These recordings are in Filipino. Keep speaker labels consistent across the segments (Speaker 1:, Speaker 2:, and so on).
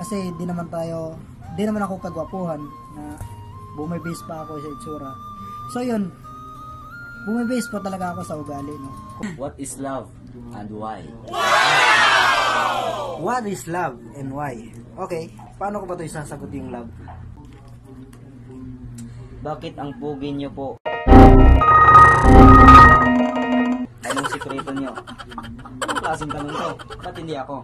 Speaker 1: Kasi di naman ako kagwapuhan na bumibase pa ako sa itsura. So yun, bumibase po talaga ako sa ugali, no?
Speaker 2: What is love and why?
Speaker 1: What is love and why? Okay, paano ko ba ito isasagot yung love?
Speaker 2: Bakit ang pugi nyo po? Anong sikreto nyo? Anong klaseng tanong to? Ba't hindi ako?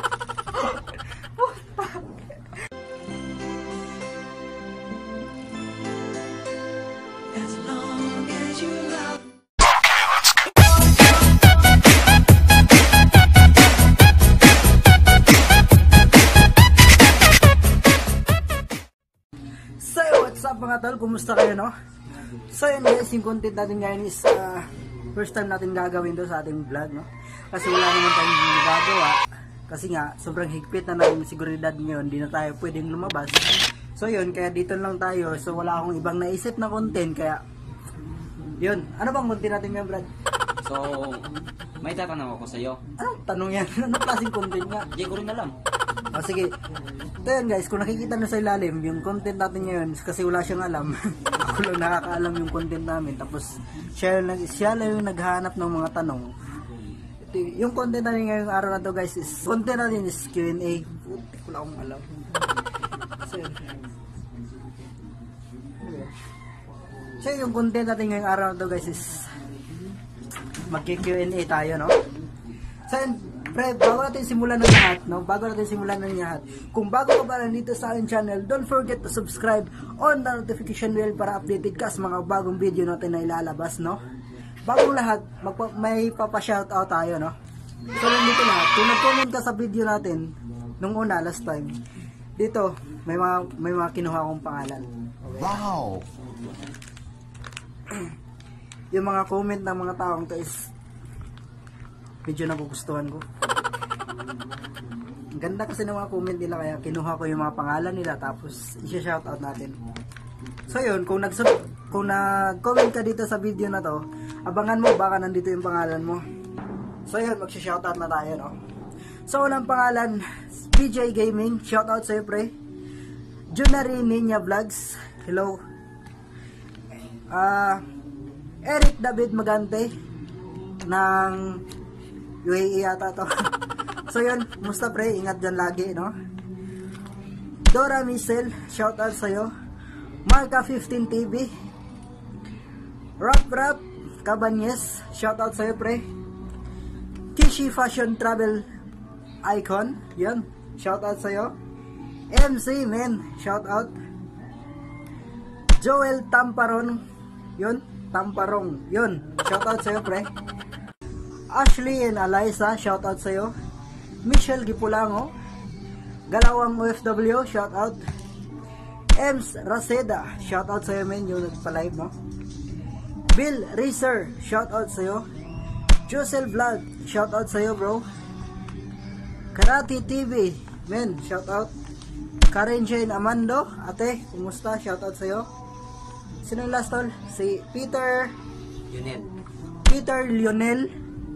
Speaker 1: So, what's up mga tol? Kumusta kayo, no? So, yun guys, yung content natin ngayon is first time natin gagawin to sa ating vlog, no? Kasi wala naman tayong ginagawa. Kasi nga, sobrang higpit na natin seguridad ngayon, di na tayo pwedeng lumabas. So, yun, kaya dito lang tayo. So, wala akong ibang naisip na content, kaya yun. Ano bang content natin ngayon, Brad?
Speaker 2: So, may tatanong ako sa'yo.
Speaker 1: Anong tanong yan? Anong klaseng content nga?
Speaker 2: Hindi ko rin alam.
Speaker 1: O, sige. Ito yan guys, kung nakikita nyo sa ilalim, yung content natin ngayon, kasi wala siyang alam. Ako lang nakakaalam yung content namin. Tapos, siya lang yung naghahanap ng mga tanong. Ito, yung content natin ngayong araw na to guys, content natin is Q&A. Puti ko lang akong alam. So, yung content natin ngayong araw na to guys is magki-Q&A tayo, no? So, pre, bago natin simulan ng lahat, no? Bago natin simulan ng lahat, kung bago ka pa dito sa aking channel, don't forget to subscribe on the notification bell para updated ka sa mga bagong video natin na ilalabas, no? Bagong lahat, may papa-shoutout tayo, no? So, nandito na, kung nag-comment ka sa video natin, nung una, last time, dito, may mga kinuha akong pangalan. Okay?
Speaker 2: Wow!
Speaker 1: Yung mga comment ng mga taong to is medyo nagugustuhan ko. Ang ganda kasi ng mga comment nila, kaya kinuha ko yung mga pangalan nila tapos i-shoutout natin. So yun, kung nag-comment ka dito sa video na to, abangan mo baka nandito yung pangalan mo. So yun, mag-shoutout na tayo, no? So unang pangalan, PJ Gaming, shoutout sa'yo pre. Junari Ninja Vlogs, hello. Eric David Magante ng UAE yata to. So yun, musta pre, ingat dyan lagi, no? Dora Michelle, shoutout sa'yo. Marka 15 TV, Rap Cabanyes, shoutout sa'yo pre. Kishi Fashion Travel Icon, yun, shoutout sa'yo. MC Men, shoutout. Joel Tamparong, yun, shoutout sa'yo pre. Ashley and Eliza, shoutout sa'yo. Michelle Gipulango, Galawang OFW, shoutout. Ems Raseda, shoutout sa'yo men, yung nagpa-live, no? Bill Racer, shoutout sa'yo. Josel Vlog, shoutout sa'yo bro. Karate TV, men, shoutout. Karen Jane Amando, ate, kumusta? Shoutout sa'yo. Sino yung last tol? Si Peter Lionel,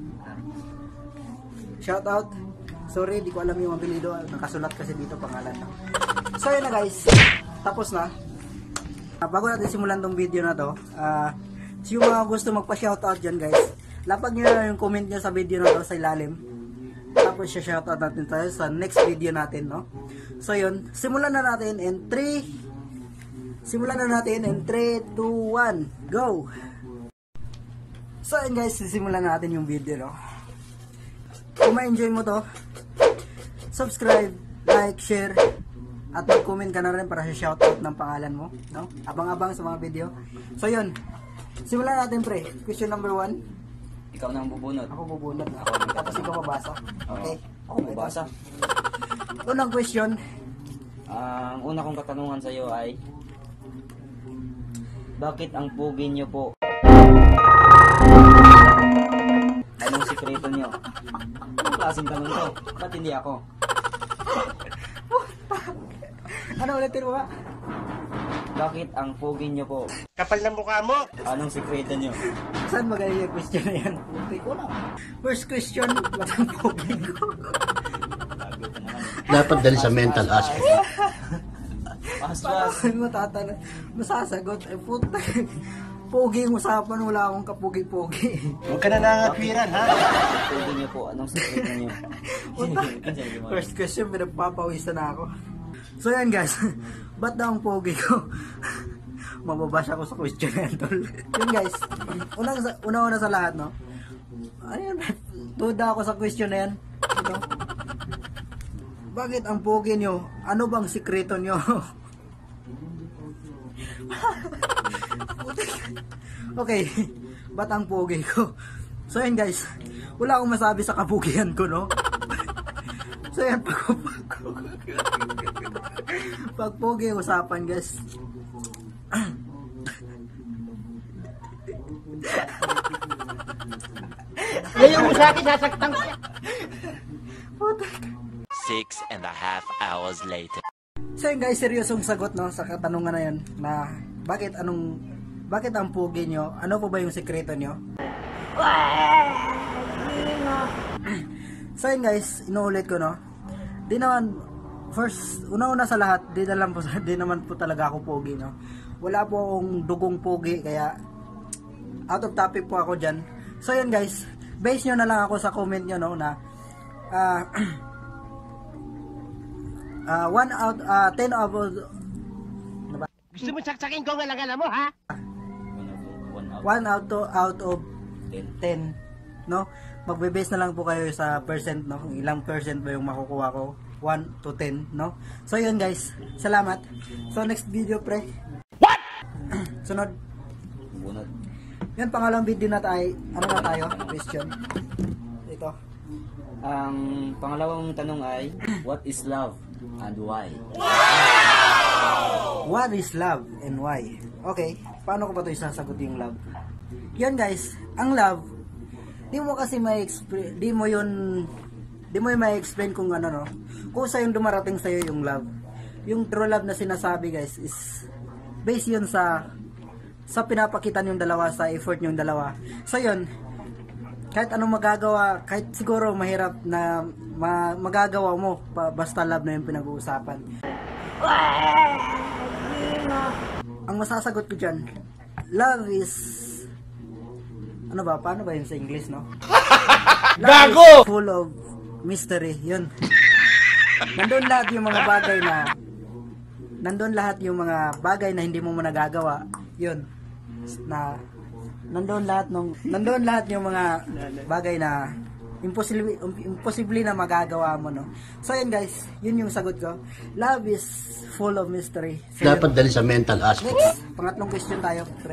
Speaker 1: shoutout. Sorry, di ko alam yung apelyido, nakasulat kasi dito pangalan na. So yun na guys, tapos na. Bago natin simulan tong video na to, yung mga gusto magpa-shoutout dyan guys, lapag nyo na yung comment nyo sa video na to sa ilalim. Tapos shoutout natin tayo sa next video natin, no? So yun, simulan na natin in 3, 2, 1, go! So yun guys, sisimulan natin yung video, no? Kung ma-enjoy mo to, subscribe, like, share, at mag-comment ka na rin para sa shoutout ng pangalan mo, no? Abang-abang sa mga video. So yun, simulan natin pre. Question number 1.
Speaker 2: Ikaw na ang bubunot.
Speaker 1: Ako bubunot. Tapos ikaw babasa. Okay?
Speaker 2: Ako babasa.
Speaker 1: Unang question.
Speaker 2: Ang una kong katanungan sa'yo ay, bakit ang pugi nyo po? Anong sikreto nyo? Anong klaseng tanong to? Ba't hindi ako?
Speaker 1: Ano ulitin mo ba?
Speaker 2: Bakit ang pugi nyo po?
Speaker 3: Kapal ng mukha mo!
Speaker 2: Anong sikreto nyo?
Speaker 1: Saan magaling yung question na yan? First question, ba't ang pogi ko?
Speaker 2: Bago ka naman.
Speaker 3: Dapat dali sa mental hospital.
Speaker 2: Paspas.
Speaker 1: Matatanong, masasagot, eh puta. Pogi yung usapan, wala akong kapugi-pogi.
Speaker 3: Huwag ka na nangatwiran, ha?
Speaker 2: Pwede niyo po, anong secret niyo?
Speaker 1: First question, pinagpapawisan na ako. So yan guys, ba't daw ang pogi ko? Mababash ako sa question na yan, tol. Yun guys, una sa lahat, no? Ayan, tuda ako sa question na yan. Ito. Bakit ang pogi nyo? Ano bang sikreto nyo? Okay, ba't ang pogi ko? So yan guys, wala akong masabi sa kapugihan ko, no? So yan, pag pogi ang usapan guys.
Speaker 3: Ngayon mo sa akin, sasaktan ko.
Speaker 4: 6.5 hours later.
Speaker 1: So yun guys, seryosong sagot, no, sa katanungan na yan na bakit ang pogi nyo? Ano po ba yung sekreto nyo? So yun guys, inuulit ko, no, di naman, una sa lahat, di naman po talaga ako pogi, no. Wala po akong dugong pogi, kaya out of topic po ako dyan. So yun guys, base nyo na lang ako sa comment nyo, no, na 10 of
Speaker 3: Gusto mo saksakin ko ang alagala mo, ha?
Speaker 1: 1 out of 10, no? Magbe-base na lang po kayo sa percent, no? Kung ilang percent ba yung makukuha ko, 1 to 10, no? So yun guys, salamat. So next video, pre. What? Sunod.
Speaker 2: Bunod.
Speaker 1: Yan, pangalawang video na tayo. Ano na tayo? Question. Ito.
Speaker 2: Ang pangalawang tanong ay, what is love and why?
Speaker 1: What is love and why? Okay, paano ko ba ito isasagot yung love? Yan guys, ang love, di mo ma-explain kung ano, no? Kung sa yung dumarating sa'yo yung love. Yung true love na sinasabi guys is based yun sa pinapakita yung dalawa, sa effort yung dalawa. So yun, kahit anong magagawa, kahit siguro mahirap na magagawa mo, basta love na yung pinag-uusapan. Ang masasagot ko dyan, love is, ano ba, paano ba yun sa English, no? Love is full of mystery, yun. Nandun lahat yung mga bagay na hindi mo nagagawa, yun. Na nandoon lahat yung mga bagay na imposible na magagawa mo, no. So yun guys, yun yung sagot ko. Love is full of mystery. So,
Speaker 3: Dapat dali sa mental hospital.
Speaker 1: next, pangatlong question tayo, pre.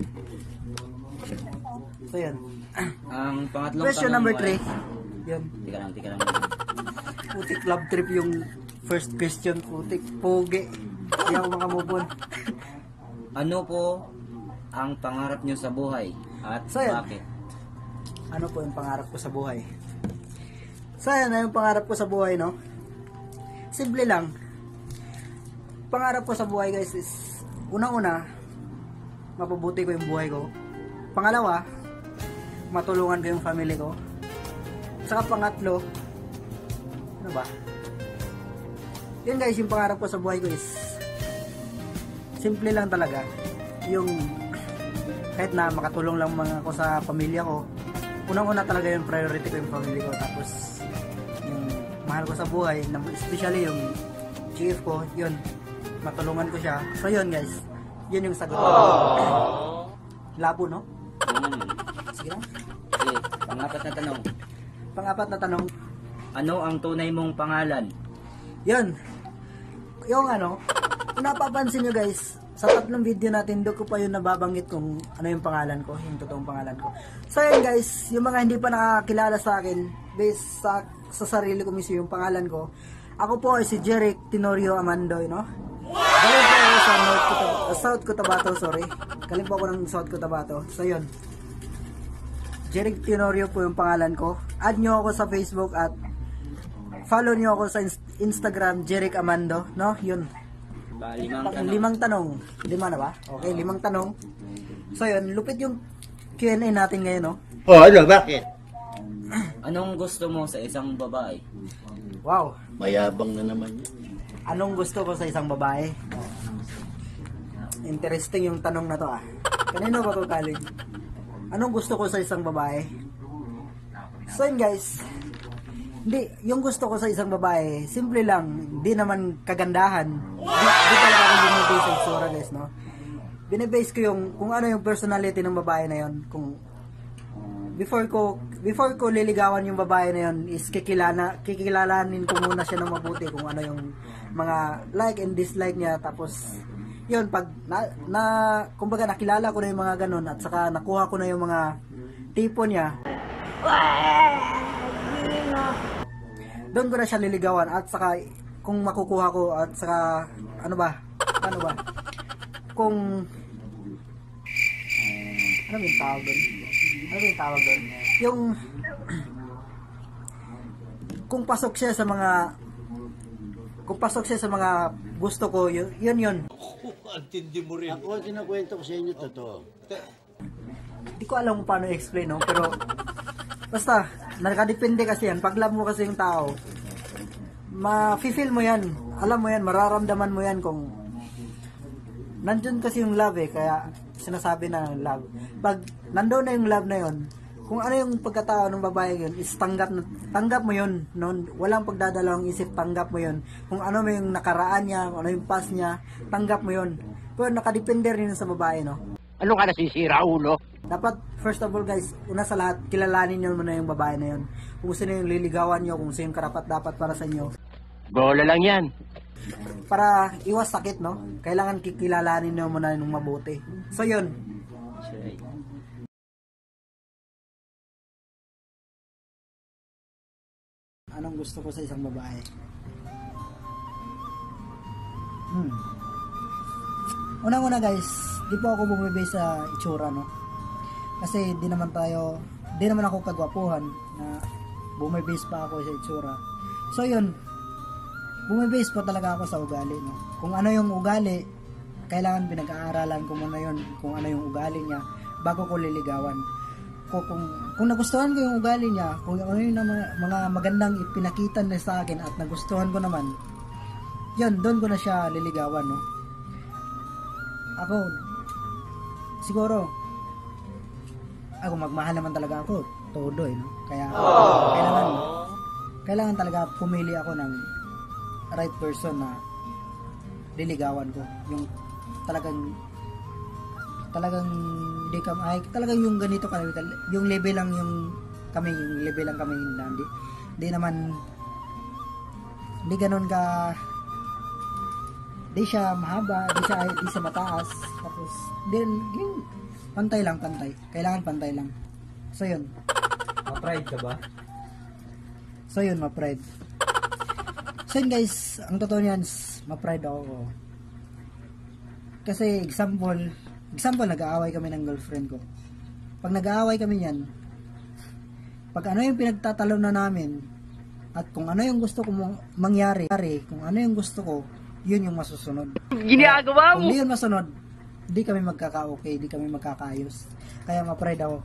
Speaker 1: So yun.
Speaker 2: Ang pangatlong
Speaker 1: Question
Speaker 2: tanong
Speaker 1: number
Speaker 2: ay,
Speaker 1: 3. Yun.
Speaker 2: Tika lang.
Speaker 1: Putik love trip yung first question. Putik pogi. Hindi ako makamove on.
Speaker 2: Ano po ang pangarap nyo sa buhay at
Speaker 1: So, yan.
Speaker 2: bakit?
Speaker 1: Ano po yung pangarap ko sa buhay? So yan na yung pangarap ko sa buhay, no? Simple lang. Pangarap ko sa buhay guys is, unang-una, mapabuti ko yung buhay ko. Pangalawa, matulungan ko yung family ko. Saka pangatlo, ano ba? Yun guys, yung pangarap ko sa buhay ko is, simple lang talaga. Yung kahit na makatulong lang mga ako sa pamilya ko, unang-una talaga yung priority ko yung family ko. Tapos yung mahal ko sa buhay, especially yung chief ko, yun, matulungan ko siya. So yun guys, yun yung sagot ko. Labo, no? Sige lang.
Speaker 2: Sige, pangapat na tanong.
Speaker 1: Pangapat na tanong,
Speaker 2: Ano ang tunay mong pangalan?
Speaker 1: yun, yung ano, kung napapansin nyo guys, sa tatlong video natin, doon ko pa yun nababanggit kung ano yung pangalan ko, yung totoong pangalan ko. So yun guys, yung mga hindi pa nakakilala sa akin, based sa sarili ko mismo yung pangalan ko, ako po ay si Jeric Tenorio Amandoy, no? Galing po ako sa South Cotabato, sorry. Galing po ako ng South Cotabato. So yun, Jeric Tenorio po yung pangalan ko. Add nyo ako sa Facebook at follow nyo ako sa Instagram, Jeric Amando, no? Yun. Limang tanong. Lima na ba? Okay, 5 tanong. So yun, lupit yung Q&A natin ngayon, no?
Speaker 3: Oh, ano, bakit?
Speaker 2: Anong gusto mo sa isang babae?
Speaker 1: Wow.
Speaker 3: Mayabang na naman yan.
Speaker 1: Anong gusto ko sa isang babae? Interesting yung tanong na to ah. Kanino ba to galing? Anong gusto ko sa isang babae? So yun guys, hindi, yung gusto ko sa isang babae, simple lang, hindi naman kagandahan. Di talaga ako binibase sa itsura guys, no? Binibase ko yung, kung ano yung personality ng babae na yon. Kung, before ko liligawan yung babae na yon, is kikilalanin ko muna siya ng mabuti kung ano yung mga like and dislike niya. Tapos, yun, pag kumbaga nakilala ko na yung mga ganun at saka nakuha ko na yung mga tipo niya, doon ko na siya liligawan at saka kung makukuha ko at saka ano ba kung ano yung tawag doon yung kung pasok siya sa mga gusto ko, yun.
Speaker 3: Ako, kinakwento ko sa inyo, totoo.
Speaker 1: Hindi ko alam kung paano i-explain, no? Pero basta, nakadepende kasi yan. Pag love mo kasi yung tao, ma-feel mo yan. Alam mo yan, mararamdaman mo yan kung nandun kasi yung love eh. Kaya sinasabi na love. Pag nandun na yung love na yun, kung ano yung pagkatao ng babae yun, is tanggap mo yun. No? Walang pagdadalawang isip, tanggap mo yun. Kung ano mo yung nakaraan niya, kung ano yung past niya, tanggap mo yun. Pero nakadepende rin sa babae, no?
Speaker 3: Ano ka nasisira, ulo?
Speaker 1: Dapat, first of all guys, una sa lahat, kilalanin nyo muna yung babae na yun. Kung sino yung liligawan nyo, kung sino yung karapat-dapat para sa inyo.
Speaker 3: Bola lang yan.
Speaker 1: Para iwas sakit, no? Kailangan kikilalanin nyo muna yung mabuti. So yun. Anong gusto ko sa isang babae? Unang-una guys, di po ako bumibase sa itsura, no? Kasi di naman ako kagwapuhan na bumibase pa ako sa itsura. So yun, bumibase po talaga ako sa ugali, no? Kung ano yung ugali, kailangan pinag-aaralan ko muna yun, kung ano yung ugali niya, bago ko liligawan. Kung nagustuhan ko yung ugali niya, kung ano yung mga magandang ipinakita niya sa akin at nagustuhan ko naman, yun, doon ko na siya liligawan, no? Ako, siguro, magmahal naman talaga ako, todo eh, no? Kaya, kailangan talaga pumili ako ng right person na liligawan ko. Yung talagang hindi ka, talagang yung ganito kami, yung level lang kami hindi naman, hindi ganun ka, di siya mahaba, di siya mataas, tapos din yung pantay lang, kailangan pantay lang. So yun,
Speaker 2: Ma-pride ka ba?
Speaker 1: so yun, ma-pride. So yun guys, ang totoo niyan, ma-pride ako. Kasi example, nag-aaway kami ng girlfriend ko. Pag nag-aaway kami yan, pag ano yung pinagtatalo na namin, at kung ano yung gusto ko mangyari, kung ano yung gusto ko, yun yung masusunod.
Speaker 3: Ginagawa mo!
Speaker 1: Kung di yun masunod, di kami magkaka-okay, di kami magkakaayos. Kaya ma-pride ako.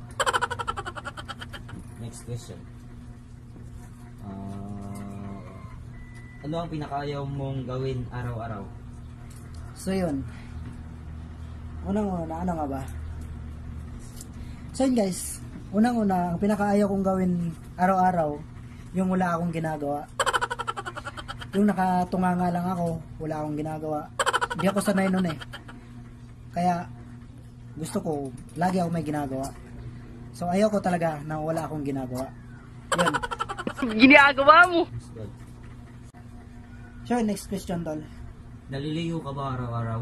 Speaker 2: Next question. Ano ang pinakaayaw mong gawin araw-araw?
Speaker 1: So yun. Unang-una, ano nga ba? So yun guys, unang-una, ang pinakaayaw kong gawin araw-araw, yung wala akong ginagawa. Yung nakatunganga lang ako, wala akong ginagawa. Hindi ako sanay nun eh. Kaya, gusto ko, lagi ako may ginagawa. So ayaw ko talaga na wala akong ginagawa. Yun.
Speaker 3: Ginagawa mo!
Speaker 2: Good.
Speaker 1: So next question, tol.
Speaker 2: Naliligo ka ba araw-araw?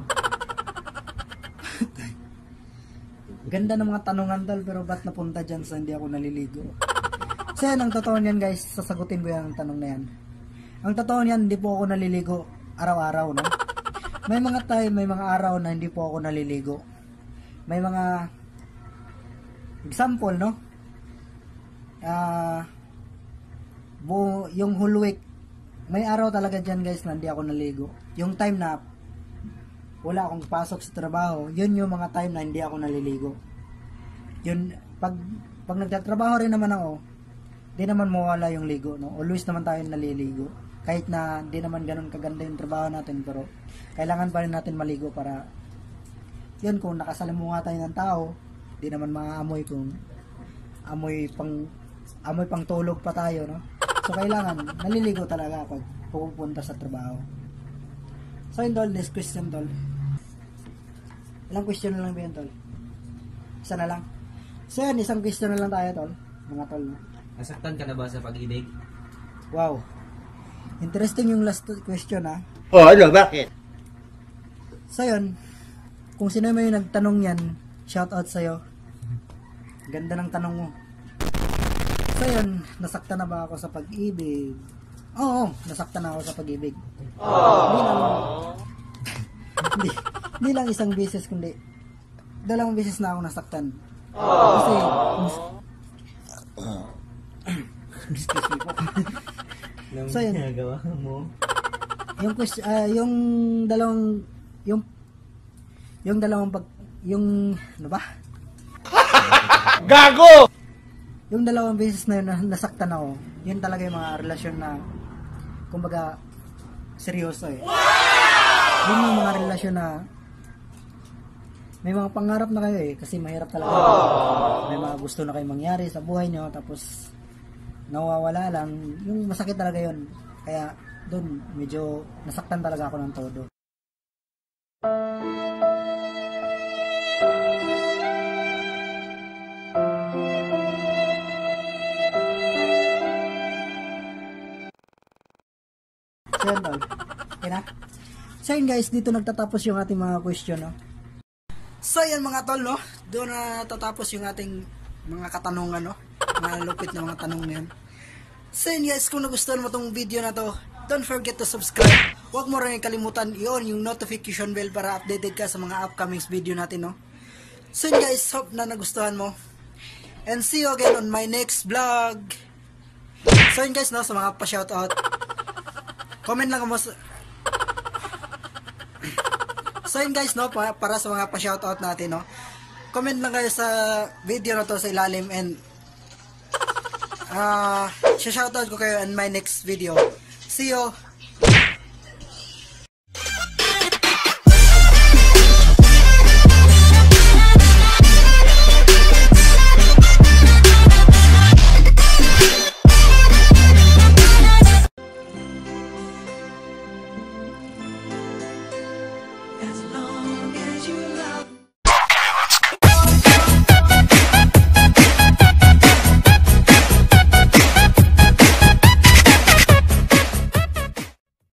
Speaker 1: Ganda ng mga tanungan, tol, pero ba't napunta dyan sa hindi ako naliligo? So yan, ang totoo niyan guys, sasagutin ko yan ang tanong na yan. Ang totoo niyan, hindi po ako naliligo araw-araw, no? May mga araw na hindi po ako naliligo. May mga example, no? Yung whole week, may araw talaga dyan guys na hindi ako naligo. Yung time na wala akong pasok sa trabaho, yun yung mga time na hindi ako naliligo. Yun, pag nagtatrabaho rin naman ako, di naman mawala yung ligo, no? Always naman tayo naliligo. kahit na hindi naman ganun kaganda yung trabaho natin, pero kailangan pa rin natin maligo para yun, kung nakasalamuha tayo ng tao, di naman maamoy kung amoy pang tulog pa tayo, no? So kailangan naliligo talaga pag pupunta sa trabaho. So yun, tol, next question, tol. Ilang question na lang ba yun, tol? Isa na lang. So yun, isang question na lang tayo, tol. Mga tol, no?
Speaker 2: Nasaktan ka na ba sa pag-ibig?
Speaker 1: Wow. Interesting yung last question, ha?
Speaker 3: Oh, ano, bakit?
Speaker 1: So yun, kung sino may nagtanong yan, shoutout sa'yo. Ganda ng tanong mo. So yun, nasaktan na ba ako sa pag-ibig? Oo, nasaktan na ako sa pag-ibig. Hindi lang isang beses, kundi 2 beses na ako nasaktan. Kasi excuse me po. So yun,
Speaker 2: ginagawa mo?
Speaker 1: yung question, yung ano ba?
Speaker 3: Gago!
Speaker 1: Yung 2 beses na yun na nasaktan ako, yun talaga yung mga relasyon na kumbaga seryoso eh. Yun yung mga relasyon na may mga pangarap na kayo eh, kasi mahirap talaga. May mga gusto na kayong mangyari sa buhay nyo, tapos nawawala lang. Yung masakit talaga yun. Kaya doon medyo nasaktan talaga ako ng todo. So yun, tol. Okay na? So yun guys, dito nagtatapos yung ating mga question, no? So yan mga tol, no? Doon na tatapos yung ating mga katanungan, no? Mga lupit na mga tanong na yan. So yun guys, kung nagustuhan mo tong video na to, don't forget to subscribe. Huwag mo rin kalimutan i-on yung notification bell para updated ka sa mga upcoming video natin, no? So yun guys, hope na nagustuhan mo. And see you again on my next vlog. So yun guys, no? Sa mga pa-shoutout, comment lang mo sa... So yun guys, no, para sa mga pa-shoutout natin, no, comment lang kayo sa video na to sa ilalim, and shoutout ko kayo in my next video. See you!